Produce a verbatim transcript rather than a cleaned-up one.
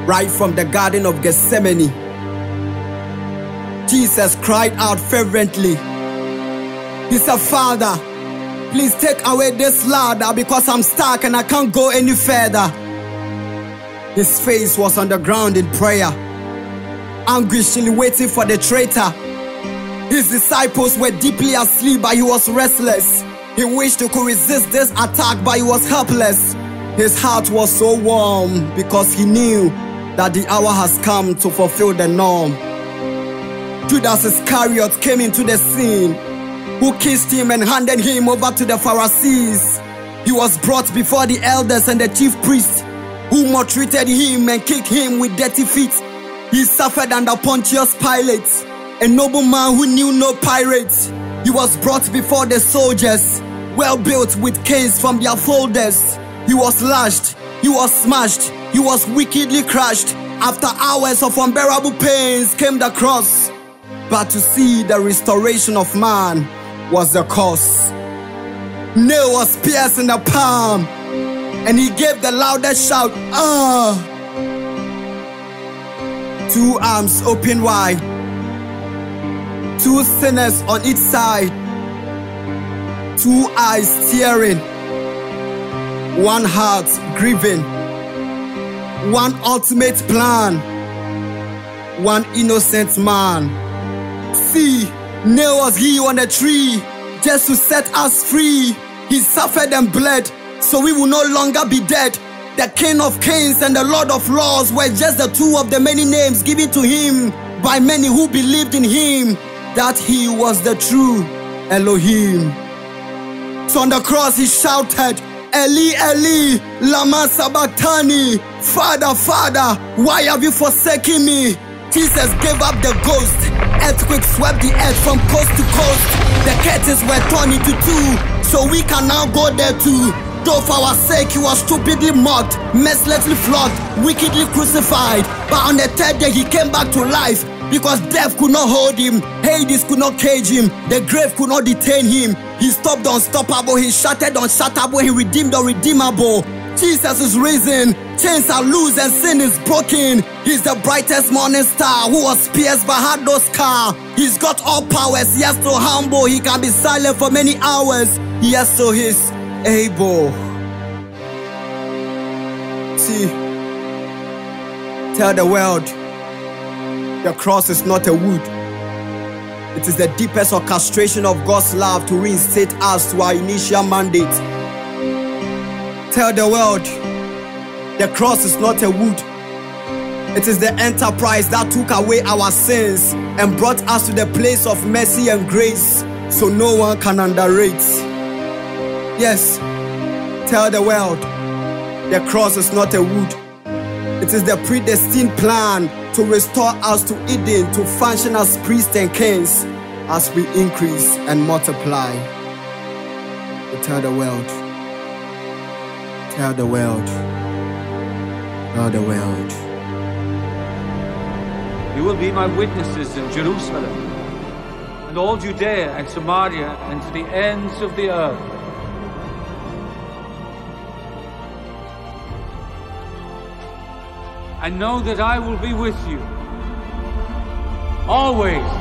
right from the Garden of Gethsemane. Jesus cried out fervently. He said, "Father, please take away this ladder because I'm stuck and I can't go any further." His face was on the ground in prayer, anguishingly waiting for the traitor. His disciples were deeply asleep, but he was restless. He wished he could resist this attack, but he was helpless. His heart was so warm because he knew that the hour has come to fulfill the norm. Judas Iscariot came into the scene, who kissed him and handed him over to the Pharisees. He was brought before the elders and the chief priests, who maltreated him and kicked him with dirty feet. He suffered under Pontius Pilate, a nobleman who knew no pirates. He was brought before the soldiers, well built with canes from their folders. He was lashed, he was smashed, he was wickedly crushed. After hours of unbearable pains came the cross. But to see the restoration of man was the cause. Nail was pierced in the palm, and he gave the loudest shout, "Ah!" Two arms open wide, two sinners on each side, two eyes tearing, one heart grieving, one ultimate plan, one innocent man. See, nailed he on a tree just to set us free. He suffered and bled so we will no longer be dead. The King of Kings and the Lord of Lords were just the two of the many names given to him by many who believed in him, that he was the true Elohim. So on the cross he shouted, "Eli, Eli, lama sabachthani." Father, Father, why have you forsaken me? Jesus gave up the ghost. Earthquake swept the earth from coast to coast. The curtains were torn into two, so we can now go there too. Though for our sake he was stupidly mocked, mercilessly flogged, wickedly crucified. But on the third day he came back to life, because death could not hold him, Hades could not cage him, the grave could not detain him. He stopped the unstoppable, he shattered the unshatterable, he redeemed the redeemable. Jesus is risen, chains are loose and sin is broken. He's the brightest morning star who was pierced but had no scar. He's got all powers, yes, so humble, he can be silent for many hours, yes, so he's able. See, tell the world, the cross is not a wood. It is the deepest orchestration of God's love to reinstate us to our initial mandate. Tell the world, the cross is not a wood. It is the enterprise that took away our sins and brought us to the place of mercy and grace, so no one can underrate. Yes, tell the world, the cross is not a wood. It is the predestined plan to restore us to Eden, to function as priests and kings as we increase and multiply. So tell the world, tell the world, tell the world. You will be my witnesses in Jerusalem, and all Judea and Samaria, and to the ends of the earth. And know that I will be with you, always,